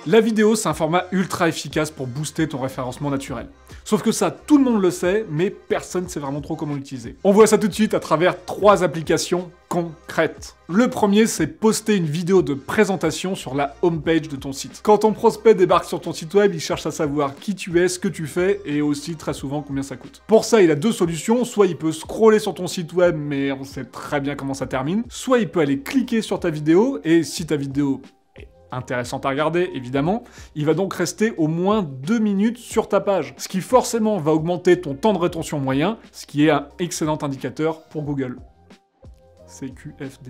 La vidéo, c'est un format ultra efficace pour booster ton référencement naturel. Sauf que ça, tout le monde le sait, mais personne ne sait vraiment trop comment l'utiliser. On voit ça tout de suite à travers 3 applications concrètes. Le premier, c'est poster une vidéo de présentation sur la homepage de ton site. Quand ton prospect débarque sur ton site web, il cherche à savoir qui tu es, ce que tu fais, et aussi très souvent combien ça coûte. Pour ça, il a 2 solutions. Soit il peut scroller sur ton site web, mais on sait très bien comment ça termine. Soit il peut aller cliquer sur ta vidéo, et si ta vidéo intéressante à regarder, évidemment, il va donc rester au moins 2 minutes sur ta page, ce qui forcément va augmenter ton temps de rétention moyen, ce qui est un excellent indicateur pour Google. CQFD.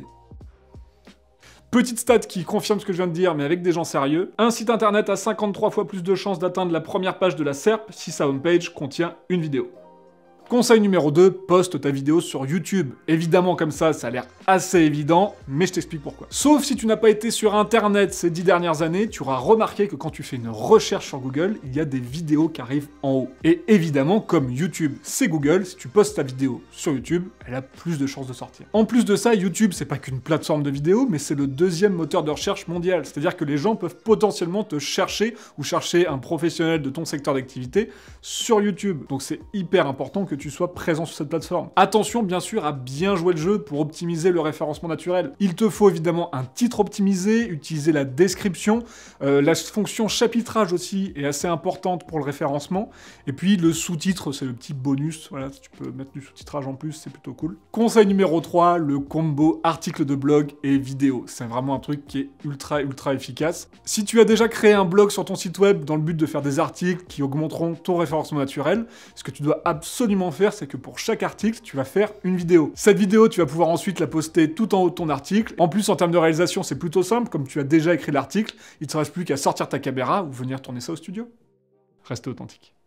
Petite stat qui confirme ce que je viens de dire, mais avec des gens sérieux, un site internet a 53 fois plus de chances d'atteindre la première page de la SERP si sa homepage contient une vidéo. Conseil numéro 2, poste ta vidéo sur YouTube. Évidemment, comme ça a l'air assez évident, mais je t'explique pourquoi. Sauf si tu n'as pas été sur Internet ces 10 dernières années, tu auras remarqué que quand tu fais une recherche sur Google, il y a des vidéos qui arrivent en haut. Et évidemment, comme YouTube, c'est Google, si tu postes ta vidéo sur YouTube, elle a plus de chances de sortir. En plus de ça, YouTube, c'est pas qu'une plateforme de vidéo, mais c'est le 2e moteur de recherche mondial. C'est-à-dire que les gens peuvent potentiellement te chercher ou chercher un professionnel de ton secteur d'activité sur YouTube. Donc c'est hyper important que tu sois présent sur cette plateforme. Attention bien sûr à bien jouer le jeu pour optimiser le référencement naturel. Il te faut évidemment un titre optimisé, utiliser la description, la fonction chapitrage aussi est assez importante pour le référencement, et puis le sous-titre, c'est le petit bonus, voilà, si tu peux mettre du sous-titrage en plus, c'est plutôt cool. Conseil numéro 3, le combo article de blog et vidéo. C'est vraiment un truc qui est ultra efficace. Si tu as déjà créé un blog sur ton site web dans le but de faire des articles qui augmenteront ton référencement naturel, ce que tu dois absolument faire, c'est que pour chaque article, tu vas faire une vidéo. Cette vidéo, tu vas pouvoir ensuite la poster tout en haut de ton article. En plus, en termes de réalisation, c'est plutôt simple, comme tu as déjà écrit l'article, il ne te reste plus qu'à sortir ta caméra ou venir tourner ça au studio. Reste authentique.